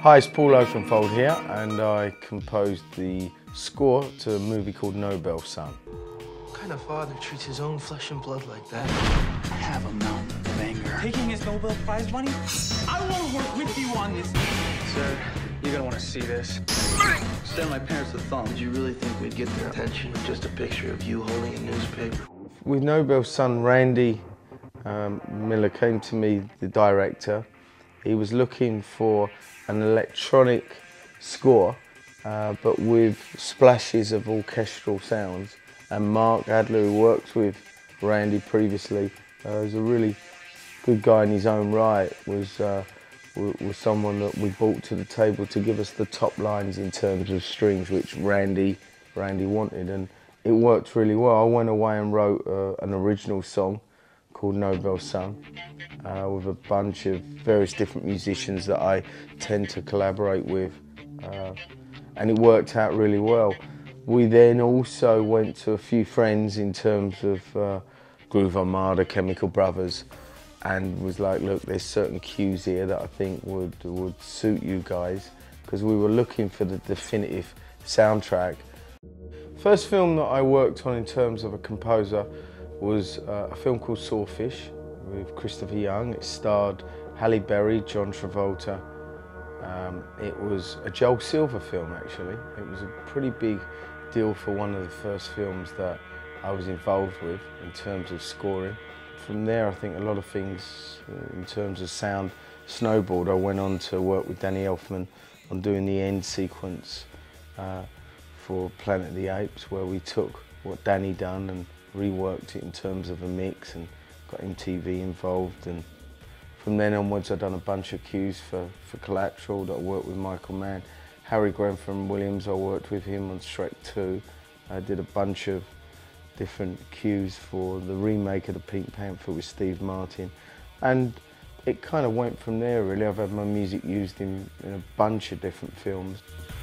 Hi, it's Paul Oakenfold here, and I composed the score to a movie called Nobel Son. What kind of father treats his own flesh and blood like that? I have a mountain of anger. Taking his Nobel Prize money? I want to work with you on this. Sir, you're gonna want to see this. Send my parents a thumb. Did you really think we'd get their attention with just a picture of you holding a newspaper? With Nobel Son, Randy Miller came to me, the director. He was looking for an electronic score, but with splashes of orchestral sounds. And Mark Adler, who worked with Randy previously, is a really good guy in his own right, was someone that we brought to the table to give us the top lines in terms of strings, which Randy wanted, and it worked really well. I went away and wrote an original song called Nobel Son with a bunch of various different musicians that I tend to collaborate with, and it worked out really well. We then also went to a few friends in terms of Groove Armada, Chemical Brothers, and was like, look, there's certain cues here that I think would suit you guys, because we were looking for the definitive soundtrack. First film that I worked on in terms of a composer was a film called Sawfish with Christopher Young. It starred Halle Berry, John Travolta. It was a Joel Silver film, actually. It was a pretty big deal for one of the first films that I was involved with in terms of scoring. From there, I think a lot of things in terms of sound snowballed. I went on to work with Danny Elfman on doing the end sequence for Planet of the Apes, where we took what Danny done and reworked it in terms of a mix and got MTV involved. And from then onwards, I've done a bunch of cues for Collateral that I worked with Michael Mann. Harry Grenfell-Williams, I worked with him on Shrek 2. I did a bunch of different cues for the remake of the Pink Panther with Steve Martin. And it kind of went from there, really. I've had my music used in a bunch of different films.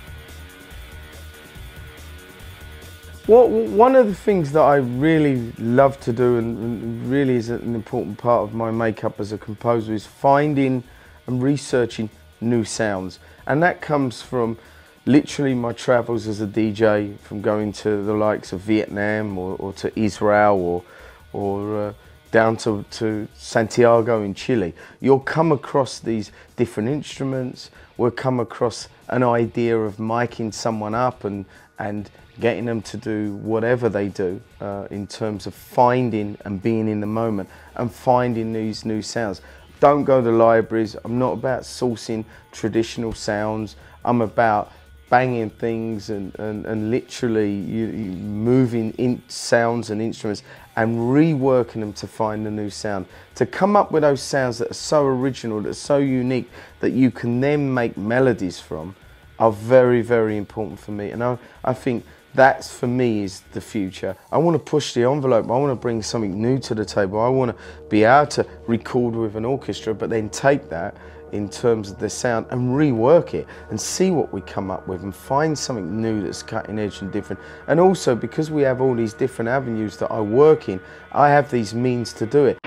Well, one of the things that I really love to do and really is an important part of my makeup as a composer is finding and researching new sounds. And that comes from literally my travels as a DJ, from going to the likes of Vietnam or to Israel or down to Santiago in Chile. You'll come across these different instruments, we'll come across an idea of miking someone up and getting them to do whatever they do in terms of finding and being in the moment and finding these new sounds. Don't go to libraries. I'm not about sourcing traditional sounds. I'm about banging things and literally moving in sounds and instruments and reworking them to find a new sound. To come up with those sounds that are so original, that are so unique, that you can then make melodies from, are very, very important for me. And I think that's, for me, is the future. I want to push the envelope. I want to bring something new to the table. I want to be able to record with an orchestra, but then take that in terms of the sound and rework it and see what we come up with and find something new that's cutting edge and different. And also, because we have all these different avenues that I work in, I have these means to do it.